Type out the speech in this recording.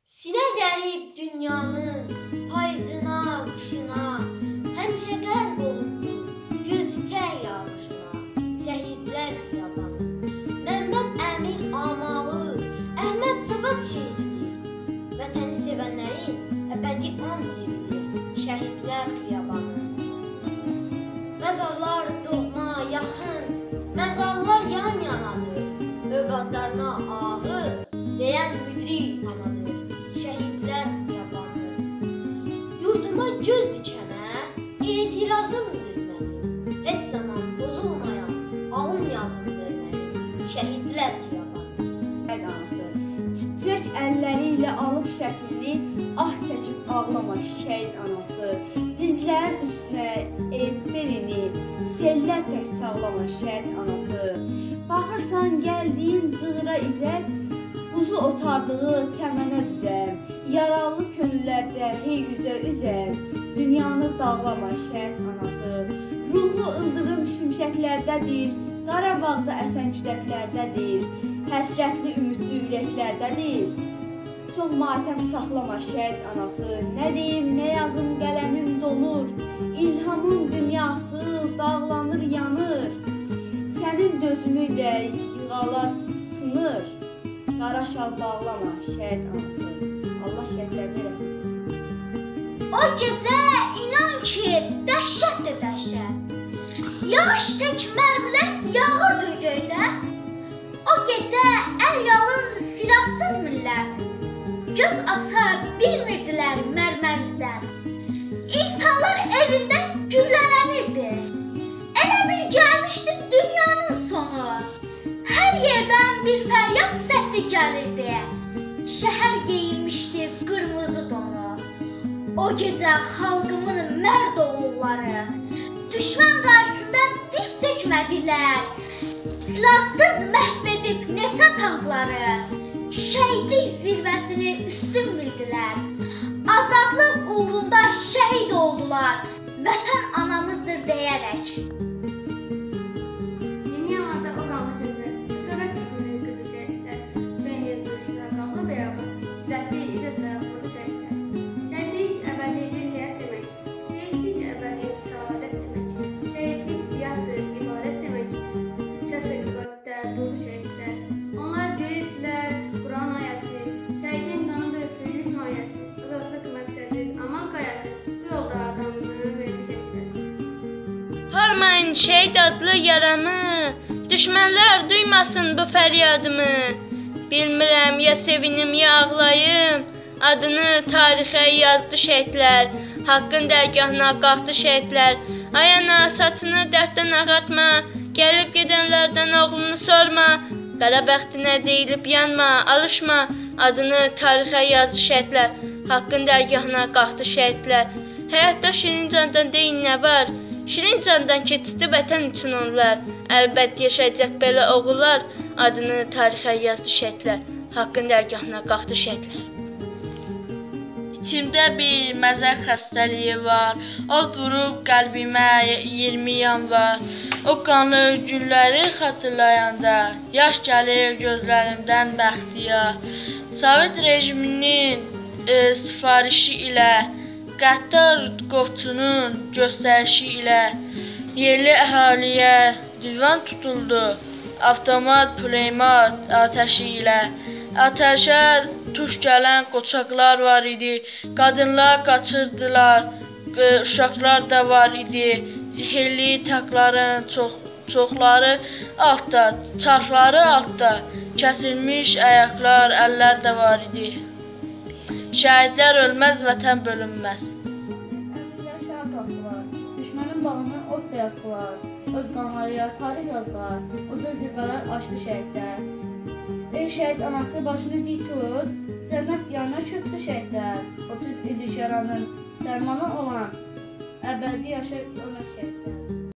Sinə gəlib dünyanın payızına, qışına, həmişə qərb olundu gül çiçək yağışına, şəhidlər xiyabanı. Məmməd Əmil Amalı, Əhməd Cavad şeiridir, vətəni sevənlərin əbədi and yeridir, şəhidlər xiyabanı. Məzarlar doğma, yaxın, məzarlar yan-yanadır, övladlarına ağır deyən müdrik anadır, şəhidlər xiyabanı. Yurduma göz dikənə etirazımdır mənim, heç zaman bozulmayan alın yazımdır mənim, şəhidlər xiyabanı. Titrək əlləri ilə alıb şəklini, ah çəkib ağlama şəhid anası. Dizlərin üstünə belini, sellər tək sağlama şəhid anası. Baxırsan gəldiyin cığıra izər, quzu otardığı çəmənə düzər. Yaralı könüllərdə hey üzər, dünyanı dağlama şəhid anası. Ruhu ıldırım şimşəklərdədir, Qarabağda əsən küləklərdədir, həsrətli ümidli ürəklərdədir. Çox matəm saxlama şəhid anası, nə deyim, nə yazım, qələmim donur, İlhamın dünyası dağlanır, yanır. Sənin dözümüylə yığalar sınır, qara şal bağlama şəhid anası. Allah şəhidlərdə rəhmət. O gecə inan ki, dəhşətdir dəhşət. Yağış tək mərmilər yağırdı göydən. O gecə əl-yalın silahsız millət göz aça bilmirdilər mərmərlidən. İnsanlar evində güllələnirdi. Elə bir gəlmişdi dünyanın sonu. Hər yerdən bir fəryad səsi gəlirdi. Şəhər geyinmişdi qırmızı donu. O gecə xalqımın mərd oğulları düşmən qarşısında diz çökmədilər. Silahsız məhv edib neçə tankları, şəhidlik zirvəsini üstün bildilər. Azadlıq uğrunda şəhid oldular, vətən anamızdır deyərək. Dünyada o qanlı gündür, Sovet rəhminin qırdı şəhidlər, Hüseyin yeri duruşlar, qalma bəyabır, istəkli izzətlə vurdu şəhidlər. Şəhidlik əbədi bir həyat demək, şəhidlik əbədi saadət demək, şəhidlik ziyadır, ibarət demək, səs-ə qüvvətdə dolu şəhidlər. Onlar dirirdilər Quran ayəsi, şəhidin qanıdır hürlüş mayəsi, azadlıq məqsədi, amal qayası, bu yolda canını verdi şəhidlər. Harmayın şəhid adlı yaramı, düşmənlər duymasın bu fəryadımı. Bilmirəm ya sevinim ya ağlayım, adını tarixə yazdı şəhidlər, haqqın dərgahına qalxdı şəhidlər. Ay ana, saçını dərddən ağartma, gəlib gedənlərdən oğlunu sorma. Qara bəxtinə deyilib yanma, alışma, adını tarixə yazdı şəhidlər, haqqın dərgahına qalxdı şəhidlər. Həyatda şirin candan deyin nə var? Şirin candan keçdi vətən üçün onlar. Əlbət yaşayacaq belə oğullar, adını tarixə yazdı şəhidlər, haqqın dərgahına qalxdı şəhidlər. İçimdə bir məzəq xəstəliyi var, od vurub qəlbimə 20 yan var. O qanlı günləri xatırlayanda, yaş gəlir gözlərimdən bəxtiyar. Sovet rejiminin sifarişi ilə, qəddar qovçunun göstərişi ilə yerli əhaliyə divan tutuldu, avtomat, pulemyot atəşi ilə. Atəşə tuş gələn qoçaqlar var idi, qadınlar qaçırdılar, uşaqlar da var idi. Zihirli tankların çoxları altda, çarxları altda, kəsilmiş ayaqlar, əllər də var idi. Şəhidlər ölməz, vətən bölünməz. Əmrlər şəhər qalxdılar, düşmənin bağını od da yaxdılar, öz qanlarıya tarix yazdılar, uca zirvələr açdı şəhidlər. Ey şəhid anası başını dik tut, cənnət yanına köçdü şəhidlər, 30 illik yaranın dərmanı olan, əbədi yaşa ölməz şəhidlər.